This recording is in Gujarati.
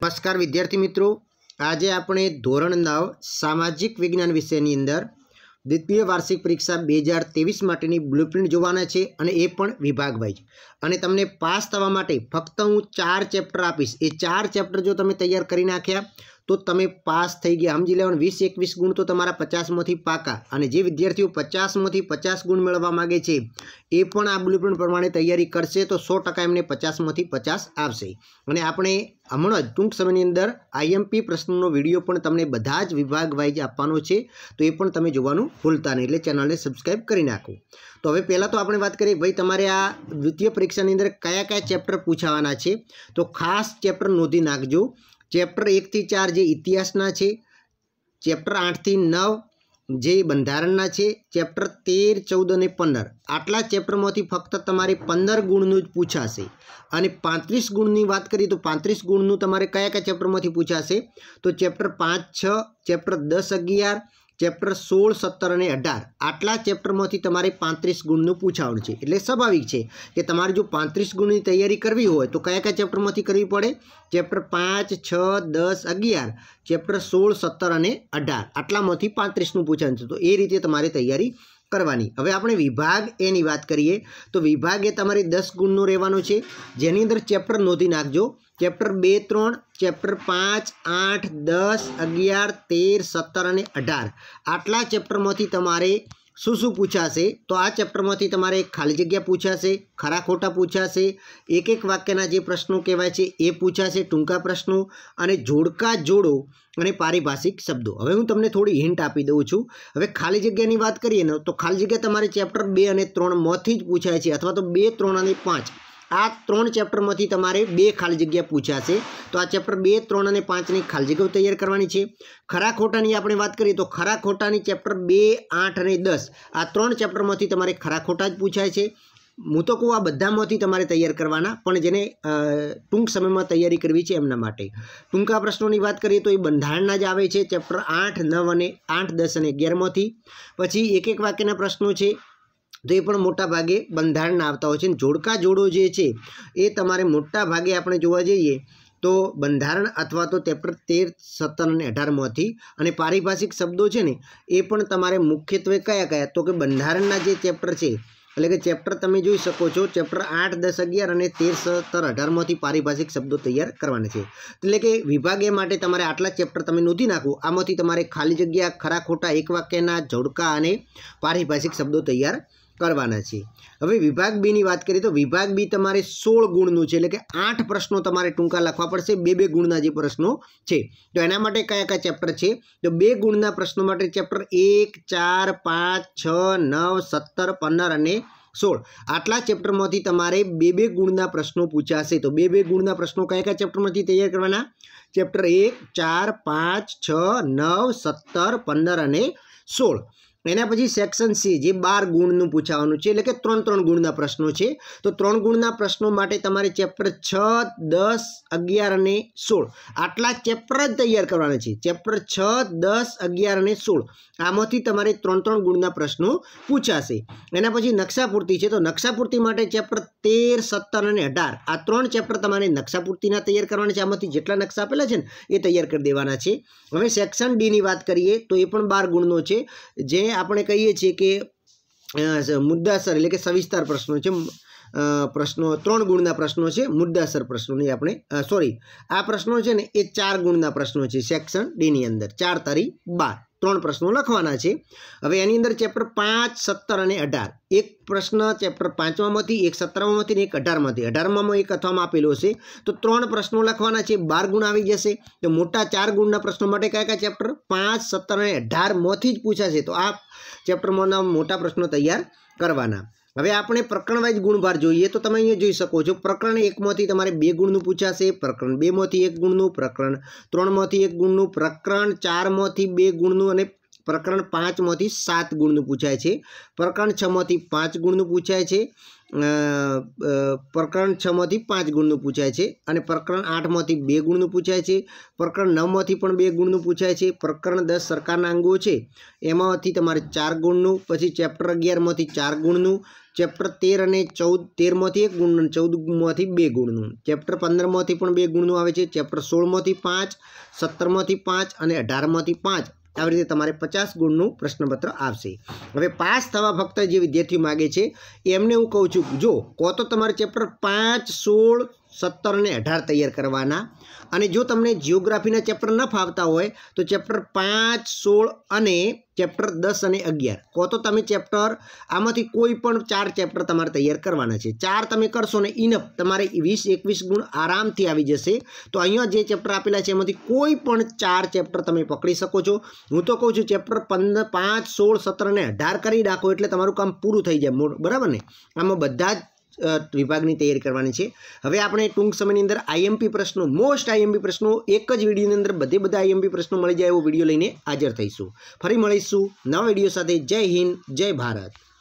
नमस्कार विद्यार्थी मित्रों, आज आपणे धोरण 9 सामाजिक विज्ञान विषयनी अंदर द्वितीय वार्षिक परीक्षा 2023 माटेनी ब्लूप्रिंट जोवाना छे अने ए पण विभाग वाइज अने तमने पास थवा माटे फक्त हूँ 4 चेप्टर आपीश। ए 4 चेप्टर जो तमे तैयार करी नाख्या तो तमे पास थई गया। समझी लेवानुं 20-21 गुण तो तमारा 50 मांथी पाका। अने जे विद्यार्थीओ 50 मांथी 50 गुण मेळववा मांगे छे ए पण आ ब्लूप्रिंट प्रमाणे तैयारी करशे तो 100% एमने 50 मांथी 50 आवशे। अने आपणे हमणां ज टूंक समयनी अंदर आईएमपी प्रश्नों विडियो पण तमने बधा ज विभाग वाइज आपवानो छे तो ए पण तमे जोवानुं भूलता नहीं, एटले चेनलने सब्सक्राइब करी नाखो। तो हवे पहला तो आपणे वात करीए भाई तमारे आ द्वितीय परीक्षानी अंदर कया कया चेप्टर पूछावाना छे तो खास चेप्टर नोंधी नाखजो। चेप्टर 1 થી 4 जे इतिहासना छे, चेप्टर 8 થી 9 जे बंधारणना छे, चेप्टर 13, 14 અને 15 आटला चेप्टरमांथी फक्त तमारे 15 गुणनुं ज पूछाशे। अने 35 गुणनी वात करीए तो 35 गुणनुं तमारे कया कया चेप्टरमांथी पूछाशे तो चेप्टर 5, 6, चेप्टर 10, 11, चेप्टर 16, 17 અને 18 आटला चेप्टरमांथी तमारे 35 गुणनुं पूछावुं छे। एटले स्वाभाविक छे कि तमारे जो 35 गुणनी तैयारी करवी होय तो कया कया चेप्टरमांथी करवी पड़े। चेप्टर 5, 6, 10, 11, चेप्टर 16, 17 અને 18 आटलामांथी 35નું पूछावुं छे। तो ए रीते तमारे तैयारी करवानी। हवे आपणे विभाग ए नी वात करीए तो विभाग ए तमारे 10 गुणनो रहेवानो छे, जेनी अंदर चेप्टर नोंधी नाखजो। चेप्टर 2, 3, चेप्टर 5, 8, 10, 11, 13, 17 અને 18 आटला चेप्टरमांथी तमारे શું પૂછાશે તો આ ચેપ્ટરમાંથી તમારે ખાલી જગ્યા પૂછાશે, ખરા ખોટા પૂછાશે, એક એક વાક્યના જે પ્રશ્નો કહેવાય છે એ પૂછાશે, ટૂંકા પ્રશ્નો અને જોડકા જોડો અને પારિભાષિક શબ્દો। હવે હું તમને થોડી હિન્ટ આપી દઉં છું। હવે ખાલી જગ્યાની વાત કરીએ ને તો ખાલી જગ્યા તમારે ચેપ્ટર 2 અને 3 માંથી જ પૂછાય છે અથવા તો 2, 3 અને 5 आ 3 चेप्टरमांथी तमारे 2 खाली जग्या पूछाशे। तो आ चेप्टर 2, 3 અને 5 ની ખાલી જગ્યાઓ તૈયાર કરવાની છે। ખરા ખોટાની આપણે વાત કરીએ તો ખરા ખોટાની ચેપ્ટર 2, 8 અને 10 આ 3 ચેપ્ટરમાંથી તમારે ખરા ખોટા જ પૂછાય છે। હું તો કહું આ બધામાંથી તમારે તૈયાર કરવાના, પણ જેને ટૂંક સમયમાં તૈયારી કરવી છે એમના માટે। ટૂંકા પ્રશ્નોની વાત કરીએ તો એ બંધારણના જ આવે છે ચેપ્ટર 8, 9 અને 8, 10 અને 11માંથી। પછી એક એક વાક્યના પ્રશ્નો છે तो ये पण मोटा भागे बंधारण आवता होय छे। जोड़का जोड़ो जे छे ए तमारे मोटा भागे आपणे जोवा जईए तो बंधारण अथवा तो चेप्टर 13, 17 અને 18 मांथी। अने पारिभाषिक शब्दों छे ने ए पण तमारे मुख्यत्वे कया कया तो कि बंधारणना जे चेप्टर छे એટલે કે ચેપ્ટર તમે જોઈ શકો છો ચેપ્ટર 8, 10, 11 અને 13, 17, 18 માંથી પારિભાષિક શબ્દો તૈયાર કરવાના છે। એટલે કે વિભાગ એ માટે તમારે આટલા ચેપ્ટર તમે નોંધી નાખો। આમાંથી તમારે ખાલી જગ્યા, ખરા ખોટા, એક વાક્યના, જોડકા અને પારિભાષિક શબ્દો તૈયાર करवाना छे। हवे विभाग बी नी बात करिए तो विभाग बी तमारे 16 गुणनुं छे, એટલે કે 8 प्रश्नों तमारे टूंका लखवा पड़शे। 2-2 गुणना जे प्रश्नों छे तो एना माटे कया कया चेप्टर छे तो 2 गुणना प्रश्नों माटे चेप्टर 1, 4, 5, 6, 9, 17, 15 અને 16 आटला चेप्टरमांथी तमारे 2-2 गुणना प्रश्नों पूछाशे। तो 2-2 गुणना प्रश्नों कया कया चेप्टरमांथी तैयार करवाना चेप्टर 1, 4, 5, 6, 9, 17, 15 અને 16। एना पछी सेक्शन सी जे 12 गुणनुं पूछावानुं छे, એટલે કે 3-3 गुणना प्रश्नों छे। तो 3 गुणना प्रश्नों माटे तमारे चेप्टर 6, 10, 11 અને 16 आटला चेप्टर ज तैयार करवाना छे। चेप्टर 6, 10, 11 અને 16 आमांथी तमारे 3-3 गुणना प्रश्नों पूछाशे। एना पछी नक्शापूर्ति छे तो नक्शापूर्ति माटे चेप्टर 13, 17 અને 18 आ 3 चेप्टर तमारे नक्शापूर्तिना तैयार करवाना छे। आमांथी जेटला नक्शा आपेला छे ने ए तैयार करी देवाना छे। हवे सेक्शन डी नी वात करीए तो ए पण 12 गुणनो छे, जे આપણે કહીએ છીએ કે મુદ્દાસર એટલે કે સવિસ્તાર પ્રશ્નો છે। પ્રશ્નો 3 ગુણના પ્રશ્નો છે, મુદ્દાસર પ્રશ્નોની આપણે સોરી આ પ્રશ્નો છે ને એ 4 ગુણના પ્રશ્નો છે સેક્શન ડી ની અંદર। 4 તારી 12 3 પ્રશ્નો લખવાના છે। હવે એની અંદર ચેપ્ટર 5, 17 અને 18 એક પ્રશ્ન ચેપ્ટર 5મામાંથી, એક 17મામાંથી ને એક 18માથી। 18માં એક અથવામાં આપેલો હશે તો 3 પ્રશ્નો લખવાના છે, 12 ગુણ આવી જશે। તો મોટા 4 ગુણના પ્રશ્નો માટે કયા કયા ચેપ્ટર 5, 17 અને 18માંથી જ પૂછાશે। તો આ ચેપ્ટરમાંના મોટા પ્રશ્નો તૈયાર કરવાના। હવે આપણે પ્રકરણ વાઇઝ ગુણભાર જોઈએ તો તમે અહીંયા જોઈ શકો છો પ્રકરણ 1માંથી તમારે 2 ગુણનું પૂછાશે, પ્રકરણ 2માંથી 1 ગુણનું, પ્રકરણ 3માંથી 1 ગુણનું, પ્રકરણ 4માંથી 2 ગુણનું અને પ્રકરણ 5માંથી 7 ગુણનું પૂછાય છે। પ્રકરણ 6માંથી 5 ગુણનું પૂછાય છે। પ્રકરણ 6માંથી 5 ગુણનું પૂછાય છે અને પ્રકરણ 8માંથી 2 ગુણનું પૂછાય છે। પ્રકરણ 9માંથી પણ 2 ગુણનું પૂછાય છે। પ્રકરણ 10 સરકારના અંગો છે એમાંથી તમારે 4 ગુણનું, પછી ચેપ્ટર 11માંથી 4 ગુણનું, ચેપ્ટર 13 અને 14, 13માંથી 1 ગુણનું, 14માંથી 2 ગુણનું, ચેપ્ટર 15માંથી પણ 2 ગુણનું આવે છે, ચેપ્ટર 16માંથી 5, 17માંથી 5 અને 18માંથી 5. આવી રીતે તમારે 50 ગુણનું પ્રશ્નપત્ર આવશે. હવે પાસ થવા ફક્ત જે વિદ્યાર્થીઓ માગે છે એમને હું કહું છું, જો કો તો તમારે ચેપ્ટર 5, 16, 17 અને 18 તૈયાર કરવાના, અને જો તમને જિયોગ્રાફીના ચેપ્ટર ન ફાવતા હોય તો ચેપ્ટર 5, 16 અને ચેપ્ટર 10 અને 11, કો તો તમે ચેપ્ટર આમાંથી કોઈ પણ 4 ચેપ્ટર તમારે તૈયાર કરવાના છે. 4 તમે કરશો ને ઇનફ, તમારે 20-21 ગુણ આરામથી આવી જશે. તો અહીંયા જે ચેપ્ટર આપેલા છે એમાંથી કોઈ પણ 4 ચેપ્ટર તમે પકડી શકો છો. હું તો કહું છું ચેપ્ટર 5, 16, 17 અને 18 કરી નાખો એટલે તમારું કામ પૂરું થઈ જાય, બરાબર ને. આમાં બધા જ વિભાગની તૈયારી કરવાની છે. હવે આપણે ટૂંક સમયની અંદર આઈએમપી પ્રશ્નો, મોસ્ટ આઈએમપી પ્રશ્નો એક જ વિડીયોની અંદર બધા આઈએમપી પ્રશ્નો મળી જાય એવો વિડીયો લઈને હાજર થઈશું. ફરી મળીશું નવા વિડીયો સાથે. જય હિન્દ, જય ભારત.